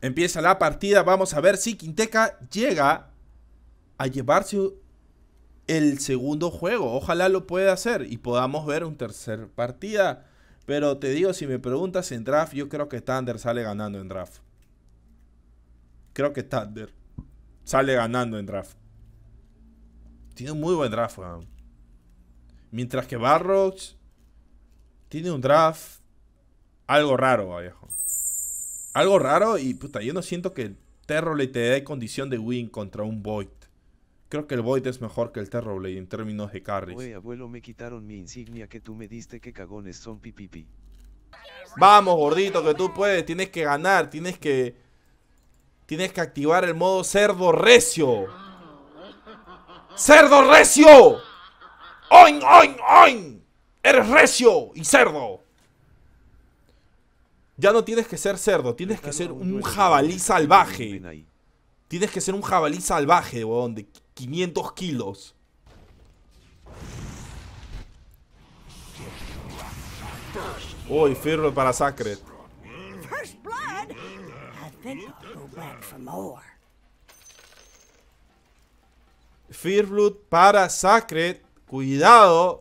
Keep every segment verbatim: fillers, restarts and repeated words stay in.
Empieza la partida. Vamos a ver si Quinteca llega a llevarse el segundo juego. Ojalá lo pueda hacer y podamos ver un tercer partida. Pero te digo, si me preguntas en draft, yo creo que Thunder sale ganando en draft. Creo que Thunder sale ganando en draft. Tiene un muy buen draft, weón. Mientras que Barrocks tiene un draft algo raro, viejo. Algo raro y puta, yo no siento que el Terrorblade te dé condición de win contra un Void. Creo que el Void es mejor que el Terrorblade en términos de carries. Oye, abuelo, me quitaron mi insignia que tú me diste, que cagones son pipipi. Vamos, gordito, que tú puedes. Tienes que ganar, tienes que... Tienes que activar el modo cerdo recio. ¡Cerdo recio! ¡Oin, oin, oin! ¡Eres recio y cerdo! Ya no tienes que ser cerdo, tienes que ser un jabalí salvaje. Tienes que ser un jabalí salvaje, weón, de quinientos kilos. Uy, Firble para Sacred. Fearblood para Sacred. Cuidado.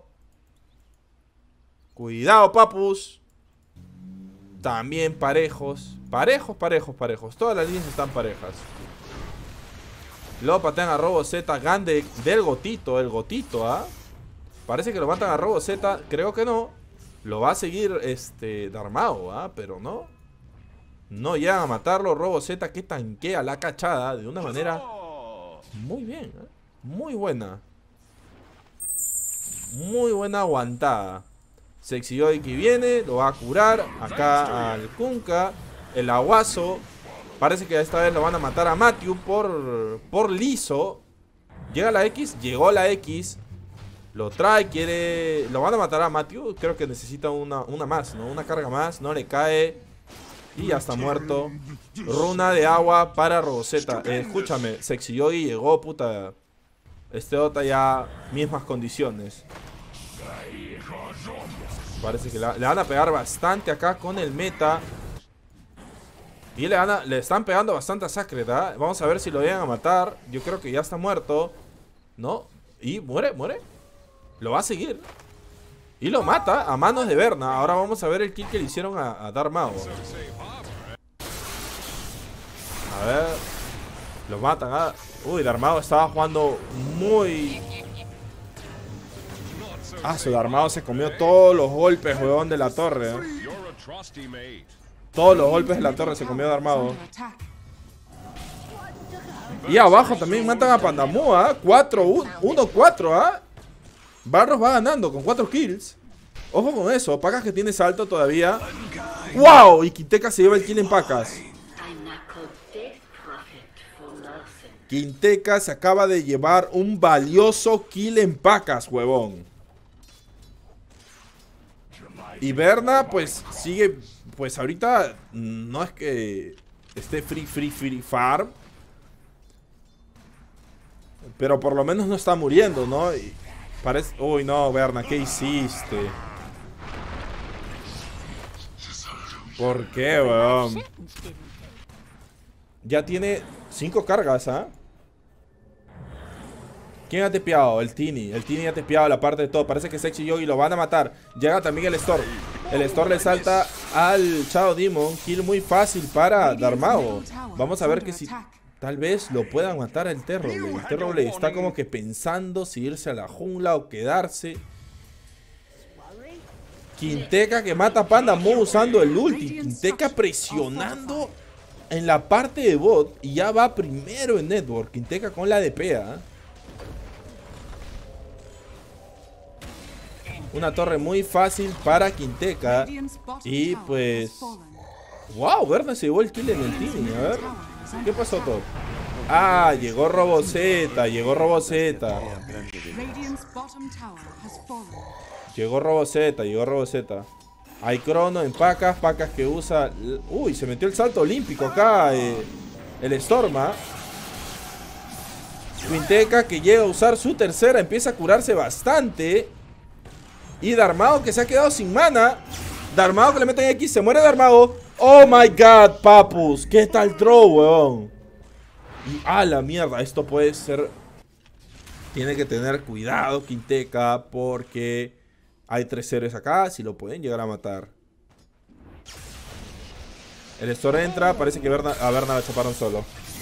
Cuidado, papus. También parejos. Parejos, parejos, parejos. Todas las líneas están parejas. Luego patean a Robo Z. Gande del Gotito. El Gotito, ¿ah? ¿eh? Parece que lo matan a Robo Z. Creo que no. Lo va a seguir este Darmao, ¿ah? ¿eh? Pero no. No llegan a matarlo. Robo Z que tanquea la cachada de una manera muy bien, ¿eh? Muy buena. Muy buena aguantada. Sexy Yogi que viene, lo va a curar. Acá al Kunkka. El aguazo. Parece que esta vez lo van a matar a Matthew por, por liso. Llega la X, llegó la X. Lo trae, quiere... Lo van a matar a Matthew. Creo que necesita una, una más, ¿no? Una carga más, no le cae. Y ya está muerto. Runa de agua para Roboceta. eh, Escúchame, Sexy Yogi llegó, puta. Este Dota ya mismas condiciones. Parece que la, le van a pegar bastante acá con el meta. Y le, van a, le están pegando bastante a Sacred, ¿eh? Vamos a ver si lo llegan a matar. Yo creo que ya está muerto, ¿no? Y muere, muere. Lo va a seguir. Y lo mata a manos de Berna. Ahora vamos a ver el kill que le hicieron a, a Darmao. A ver. Lo matan, ¿eh? Uy, Darmao estaba jugando muy... Ah, su Darmao se comió todos los golpes, huevón, de la torre, ¿eh? Todos los golpes de la torre se comió Darmao. Y abajo también matan a Pandamu, ¿ah? ¿eh? cuatro uno cuatro, ¿ah? ¿eh? Barros va ganando con cuatro kills. Ojo con eso, Pacas que tiene salto todavía. ¡Wow! Y Quinteca se lleva el kill en Pacas. Quinteca se acaba de llevar un valioso kill en Pacas, huevón. Y Berna, pues, sigue... Pues ahorita no es que esté free, free, free farm. Pero por lo menos no está muriendo, ¿no? Y parece... Uy, no, Berna, ¿qué hiciste? ¿Por qué, weón? Ya tiene cinco cargas, ¿ah? ¿eh? ¿Quién ha tepeado? El Tini. El Tini ha tepeado la parte de todo. Parece que Sexy Yogi lo van a matar. Llega también el Storm. El Storm le salta al Shadow Demon. Kill muy fácil para Darmao. Vamos a ver que si tal vez lo puedan matar el Terrorblade. El Terrorblade está como que pensando si irse a la jungla o quedarse. Quinteca que mata a Pandamu usando el ulti. Quinteca presionando en la parte de bot. Y ya va primero en network. Quinteca con la D P, ¿eh? Una torre muy fácil para Quinteca. Y pues... ¡Wow! Berna se llevó el kill en el Tini. A ver. ¿Qué pasó, todo? Ah, llegó Roboceta. Llegó Roboceta. Llegó Roboceta. Llegó Roboceta. Hay crono en Pacas. Pacas que usa... Uy, se metió el salto olímpico acá. Eh, el Storma. Quinteca que llega a usar su tercera. Empieza a curarse bastante. Y Darmao que se ha quedado sin mana. Darmao que le meten X. Se muere Darmao. Oh my god, papus. ¿Qué tal throw, weón? Y a la mierda, esto puede ser... Tiene que tener cuidado Quinteca porque hay tres héroes acá, si lo pueden llegar a matar. El Store entra, parece que Berna, a Berna la chaparon solo.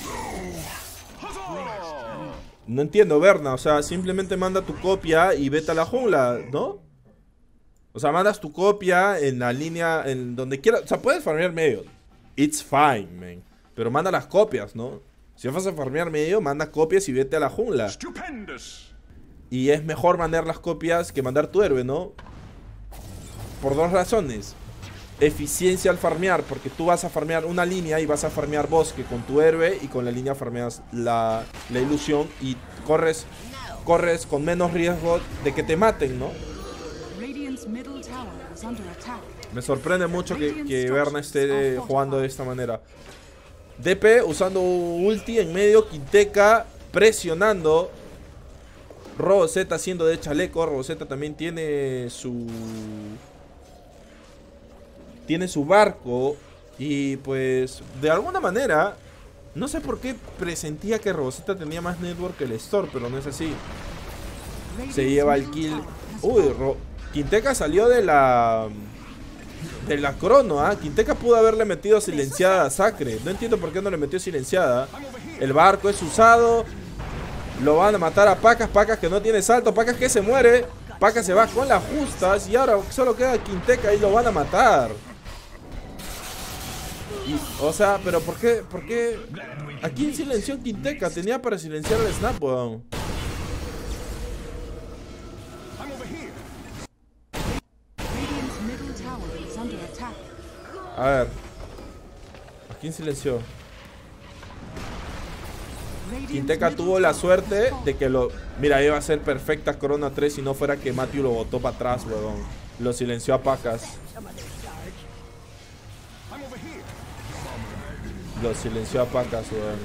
No entiendo, Berna, o sea, simplemente manda tu copia y vete a la jungla, ¿no? O sea, mandas tu copia en la línea, en donde quieras. O sea, puedes farmear medio. It's fine, man. Pero manda las copias, ¿no? Si vas a farmear medio, manda copias y vete a la jungla. Y es mejor mandar las copias que mandar tu héroe, ¿no? Por dos razones. Eficiencia al farmear, porque tú vas a farmear una línea y vas a farmear bosque con tu héroe y con la línea farmeas la, la ilusión y corres, corres con menos riesgo de que te maten, ¿no? Me sorprende mucho que, que Berna esté jugando de esta manera. D P usando ulti en medio, Quinteca presionando. Robozeta haciendo de chaleco. Robozeta también tiene su... Tiene su barco. Y pues de alguna manera, no sé por qué presentía que Robozeta tenía más network que el Store, pero no es así. Se lleva el kill. Uy, Ro... Quinteca salió de la... De la crono, ¿ah? ¿eh? Quinteca pudo haberle metido silenciada a Sacre. No entiendo por qué no le metió silenciada. El barco es usado. Lo van a matar a Pacas. Pacas que no tiene salto. Pacas que se muere. Pacas se va con las justas. Y ahora solo queda Quinteca y lo van a matar. Y, o sea, pero ¿por qué? ¿Por qué? ¿A quién silenció Quinteca? Tenía para silenciar el snap, weón. A ver. ¿A quién silenció? Quinteca tuvo la suerte de que lo... Mira, iba a ser perfecta Corona tres si no fuera que Matthew lo botó para atrás, weón. Lo silenció a Pacas. Lo silenció a Pacas, weón.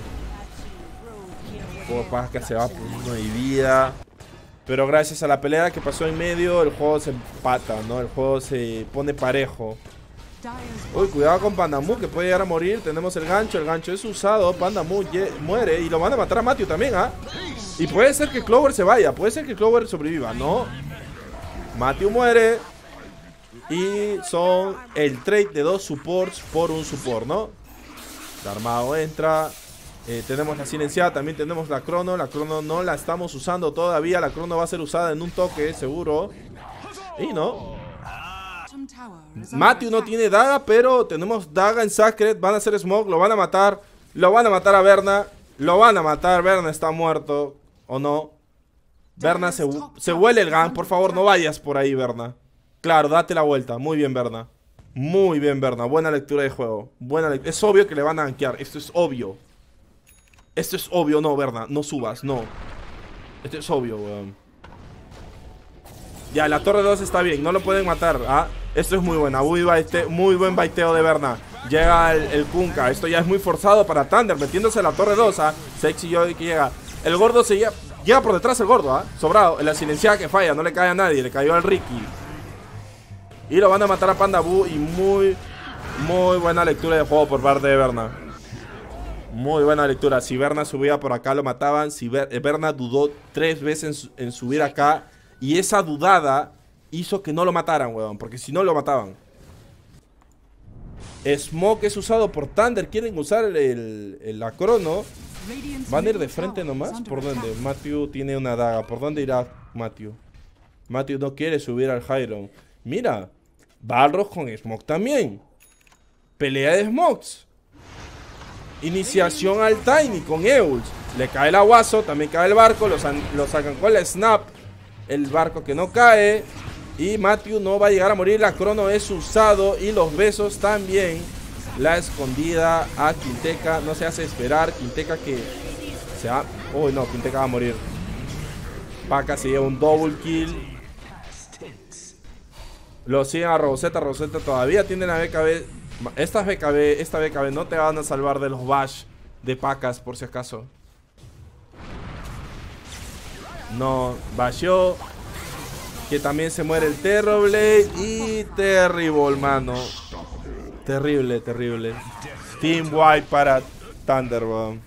Como Pacas se va por uno de vida. Pero gracias a la pelea que pasó en medio, el juego se empata, ¿no? El juego se pone parejo. Uy, cuidado con Pandamu, que puede llegar a morir. Tenemos el gancho, el gancho es usado. Pandamu muere y lo van a matar a Matthew también, ¿ah? ¿eh? Y puede ser que Clover se vaya, puede ser que Clover sobreviva, ¿no? Matthew muere. Y son el trade de dos supports por un support, ¿no? Armado entra. eh, Tenemos la silenciada, también tenemos la crono. La crono no la estamos usando todavía. La crono va a ser usada en un toque, seguro. Y no. Matthew no tiene daga, pero tenemos daga en Sacred. Van a hacer smoke, lo van a matar. Lo van a matar a Berna. Lo van a matar, Berna está muerto. ¿O no? Berna se, se huele el gang. Por favor, no vayas por ahí, Berna. Claro, date la vuelta. Muy bien, Berna. Muy bien, Berna. Buena lectura de juego. Buena le Es obvio que le van a gankear. Esto es obvio. Esto es obvio, no, Berna. No subas, no. Esto es obvio, weón. Ya, la torre dos está bien. No lo pueden matar, ¿ah? Esto es muy buena. Muy, baite, muy buen baiteo de Berna. Llega el, el Kunkka. Esto ya es muy forzado para Thunder. Metiéndose a la torre dos, ¿ah? Sexy Joy que llega. El gordo se llega. Llega por detrás el gordo, ¿ah? Sobrado. En la silenciada que falla. No le cae a nadie. Le cayó al Ricky. Y lo van a matar a Panda Buu. Y muy, muy buena lectura de juego por parte de Berna. Muy buena lectura. Si Berna subía por acá lo mataban. Si Ber Berna dudó tres veces en, en subir acá. Y esa dudada hizo que no lo mataran, weón. Porque si no lo mataban. Smoke es usado por Thunder. Quieren usar el, el, el la crono. ¿Van a ir de frente nomás? ¿Por dónde? Matthew tiene una daga. ¿Por dónde irá Matthew? Matthew no quiere subir al Hyron. Mira, Balrog con Smoke también. Pelea de Smokes. Iniciación al Tiny con Euls. Le cae el aguazo, también cae el barco. Lo, lo sacan con la snap. El barco que no cae. Y Matthew no va a llegar a morir. La crono es usado. Y los besos también. La escondida a Quinteca. No se hace esperar. Quinteca que se va. Uy, no, Quinteca va a morir. Paca se lleva un double kill. Lo siguen a Robozeta. Robozeta todavía tiene la B K B. Estas B K B, esta B K B no te van a salvar de los bash de Pacas, por si acaso. No, basheó. Que también se muere el Terrorblade. Y Terrible, mano. Terrible, terrible. Team White para Thunder, weón.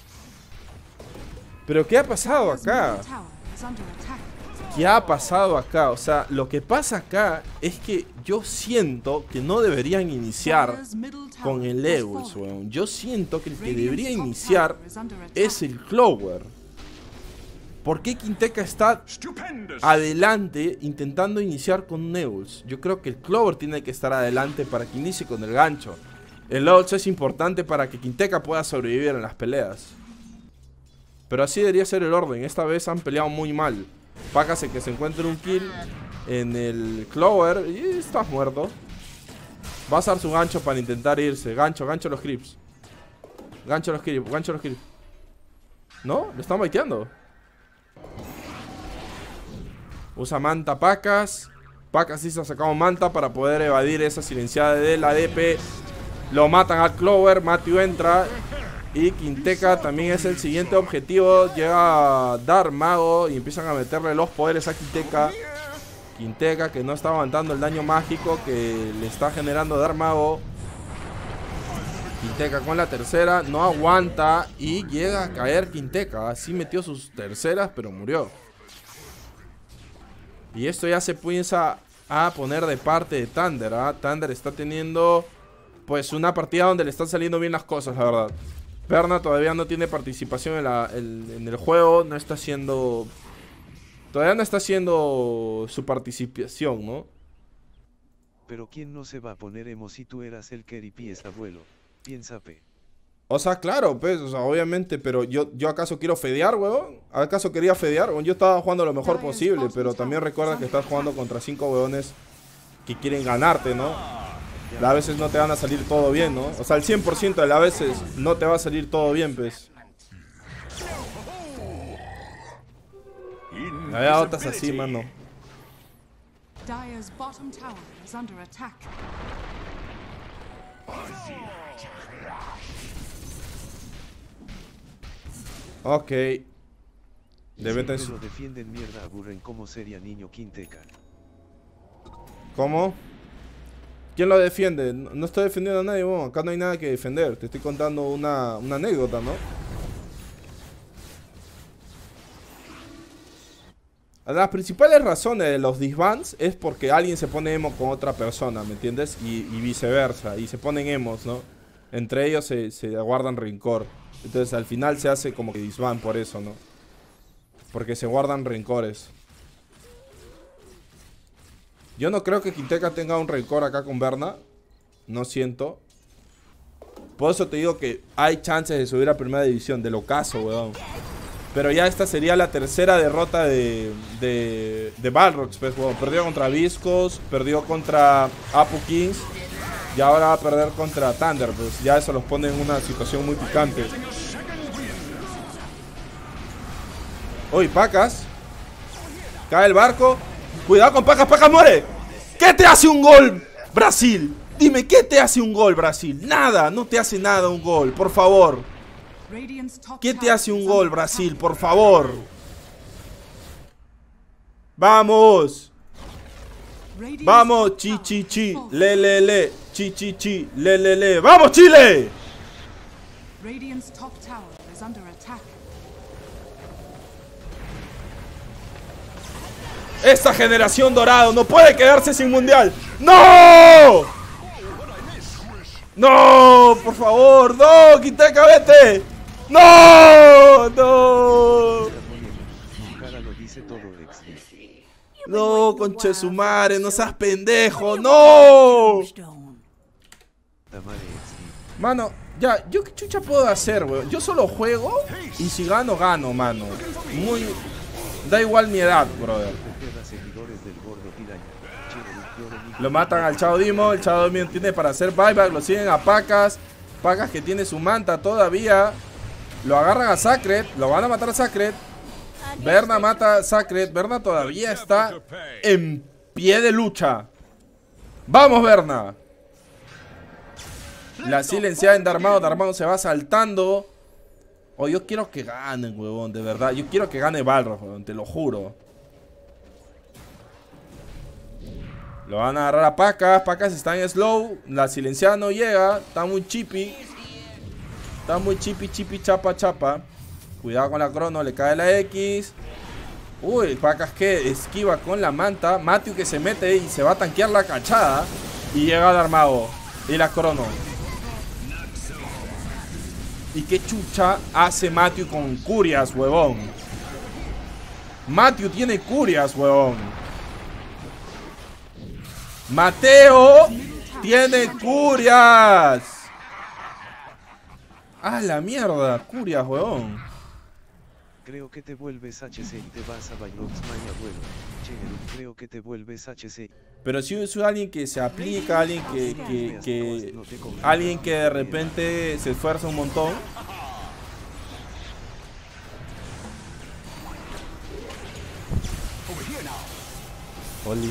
Pero ¿qué ha pasado acá? ¿Qué ha pasado acá? O sea, lo que pasa acá es que yo siento que no deberían iniciar con el Eul's, weón. Yo siento que el que debería iniciar es el Clover. ¿Por qué Quinteca está adelante intentando iniciar con un Eul's? Yo creo que el Clover tiene que estar adelante para que inicie con el gancho. El Eul's es importante para que Quinteca pueda sobrevivir en las peleas. Pero así debería ser el orden. Esta vez han peleado muy mal. Págase que se encuentre un kill en el Clover y estás muerto. Va a usar su gancho para intentar irse. Gancho, gancho los creeps. Gancho los creeps, gancho los creeps. ¿No? Lo están baiteando. Usa manta Pacas. Pacas sí se ha sacado manta para poder evadir esa silenciada del A D P. Lo matan al Clover. Matthew entra. Y Quinteca también es el siguiente objetivo. Llega Dark Mago y empiezan a meterle los poderes a Quinteca. Quinteca que no está aguantando el daño mágico que le está generando Dark Mago. Quinteca con la tercera, no aguanta y llega a caer Quinteca. Así metió sus terceras, pero murió. Y esto ya se piensa a poner de parte de Thunder, ¿eh? Thunder está teniendo pues una partida donde le están saliendo bien las cosas, la verdad. Berna todavía no tiene participación en, la, el, en el juego, no está haciendo... Todavía no está haciendo su participación, ¿no? Pero ¿quién no se va a poner emo si tú eras el Keripies abuelo? Piensa P. O sea, claro, pues, o sea, obviamente, pero yo, yo acaso quiero fedear, weón. ¿Acaso quería fedear? Weón? Yo estaba jugando lo mejor posible, pero también recuerda que estás jugando contra cinco weones que quieren ganarte, ¿no? A veces no te van a salir todo bien, ¿no? O sea, el cien por ciento de las veces no te va a salir todo bien, pues. Había otras así, mano. Ok. Debe tener... lo defienden mierda aburren como sería niño Quinteca. ¿Cómo? ¿Quién lo defiende? No, no estoy defendiendo a nadie, bueno, acá no hay nada que defender. Te estoy contando una, una anécdota, ¿no? Las principales razones de los disbands es porque alguien se pone emo con otra persona, ¿me entiendes? Y, y viceversa, y se ponen emos, ¿no? Entre ellos se, se guardan rencor. Entonces al final se hace como que disband por eso, ¿no? Porque se guardan rencores. Yo no creo que Quinteca tenga un rencor acá con Berna. No siento. Por eso te digo que hay chances de subir a primera división. De lo caso, weón. Pero ya esta sería la tercera derrota de, de, de Balrogs, pues, weón. Perdió contra Viscos, perdió contra Apu Kings. Y ahora va a perder contra Thunder, pues. Ya eso los pone en una situación muy picante. Uy, Pacas. Cae el barco. Cuidado con Pacas, Pacas muere. ¿Qué te hace un gol, Brasil? Dime, ¿qué te hace un gol, Brasil? Nada, no te hace nada un gol, por favor. ¿Qué te hace un gol, Brasil, por favor? ¡Vamos! ¡Vamos, chi, chi, chi! ¡Le, le, le! ¡Chi, chi, chi! ¡Le, le, le! ¡Vamos, Chile! Esta generación dorado no puede quedarse sin mundial. ¡No! ¡No! Por favor, no, Quinteca, vete. ¡No! ¡No! No, conche su madre, no seas pendejo, no. Mano, ya, ¿yo qué chucha puedo hacer, weón? Yo solo juego y si gano, gano, mano. Muy... Da igual mi edad, brother. Lo matan al Chao Dimo. El Chao Dimo tiene para hacer buyback. Lo siguen a Pacas. Pacas que tiene su manta todavía. Lo agarran a Sacred. Lo van a matar a Sacred. Berna mata a Sacred. Berna todavía está en pie de lucha. ¡Vamos, Berna! La silenciada en Darmao. Darmao se va saltando. Oh, yo quiero que ganen, huevón, de verdad. Yo quiero que gane Balrog, huevón, te lo juro. Lo van a agarrar a Pacas. Pacas está en slow. La silenciada no llega. Está muy chippy. Está muy chippy, chippy, chapa, chapa. Cuidado con la crono. Le cae la X. Uy, Pacas que esquiva con la manta. Matthew que se mete y se va a tanquear la cachada. Y llega el armado. Y la crono. ¿Y qué chucha hace Matthew con Curias, huevón? Matthew tiene Curias, huevón. Mateo tiene Curias. ¡Ah, la mierda! Curias, huevón. Creo que te vuelves H C y te vas a Bailox Maya, abuelo. Che, creo que te vuelves H C. Pero si es alguien que se aplica, alguien que, que, que alguien que de repente se esfuerza un montón. Oli.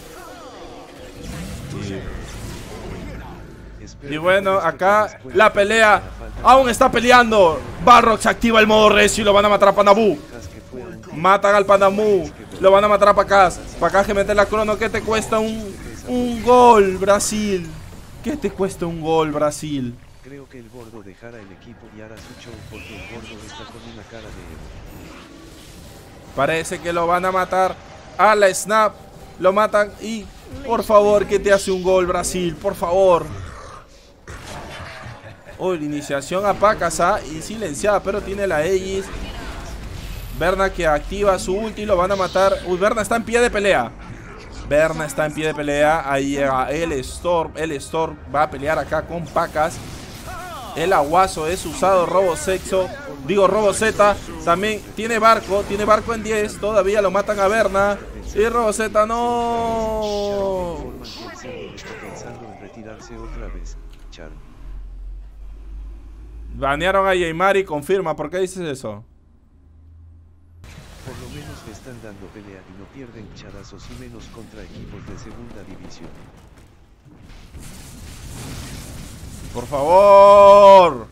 Y, y bueno, acá la pelea aún está peleando. Barrox activa el modo recio y lo van a matar a Panabú. Matan al Panamú. Lo van a matar a Pacas. Pacas que mete la crono. ¿Qué te cuesta un, un gol, Brasil? ¿Qué te cuesta un gol, Brasil? Creo que el gordo dejará el equipo y hará su show porque el gordo está con una cara de... Parece que lo van a matar a la Snap. Lo matan y... Por favor, que te hace un gol, Brasil. Por favor. Oh, la iniciación a Pacas, ¿ah? Y silenciada, pero tiene la Aegis. Berna que activa su ulti y lo van a matar. Uy, Berna está en pie de pelea. Berna está en pie de pelea. Ahí llega el Storm. El Storm va a pelear acá con Pacas. El aguazo es usado. Robo Sexo. Digo, Robo Z. También tiene barco. Tiene barco en diez. Todavía lo matan a Berna. Y Robo Z no. Banearon a Yaimari. Confirma. ¿Por qué dices eso? Por lo menos le están dando pelea y no pierden charazos y menos contra equipos de segunda división. Por favor.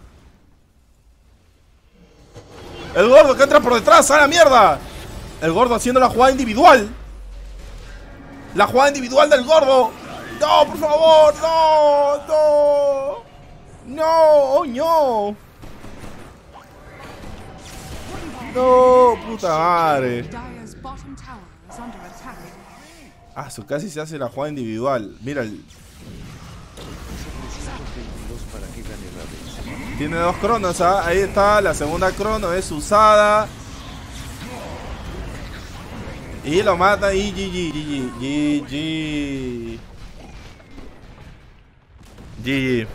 El gordo que entra por detrás, ¡a la mierda! El gordo haciendo la jugada individual. La jugada individual del gordo. No, por favor, no, no. No, oh no. No, puta madre. Ah, su casi se hace la jugada individual. Mira el... Tiene dos cronos, ¿ah? Ahí está, la segunda crono es usada. Y lo mata y G G, G G, G G.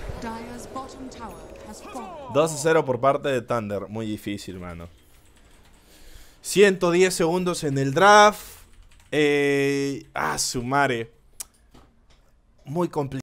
dos a cero por parte de Thunder. Muy difícil, mano. ciento diez segundos en el draft. Eh, ah, su madre. Muy complicado.